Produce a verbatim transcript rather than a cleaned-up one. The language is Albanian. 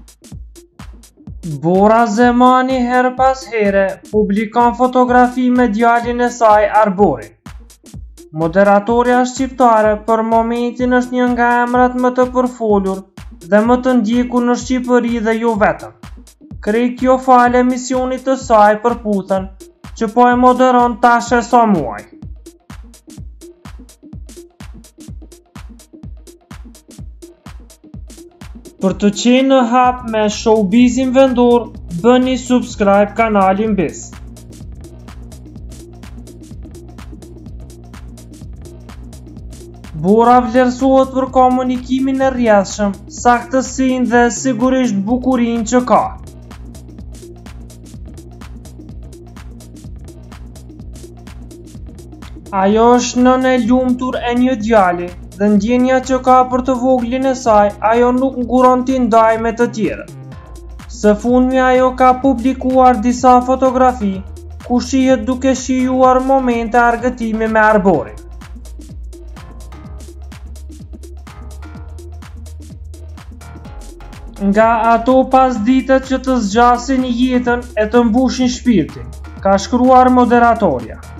Bora Zemani her pas here publikon fotografi me djalin e saj Arbori. Moderatorja shqiptare për momentin është një nga emrat më të përfolur dhe më të ndjekur në Shqipëri dhe jo vetëm. Krejt kjo fal emisionit të saj përputhen që po e moderon tash e sa muaj. Për të qenë në hap me showbizin vendor, bëni subscribe kanalin Biz. Bora vlerësohet për komunikimin e rrjedhshëm, saktësinë dhe sigurisht bukurinë që ka. Ajo është nën e lumtur e një djali dhe ndjenja që ka për të voglin e saj, ajo nuk nguron t'i ndaj me të tjerët. Së fundmi ajo ka publikuar disa fotografi ku shihet duke shijuar momente argëtimi me Arborin. Nga ato pasditet që të zgjasin jetën e të mbushin shpirtin, ka shkruar moderatorja.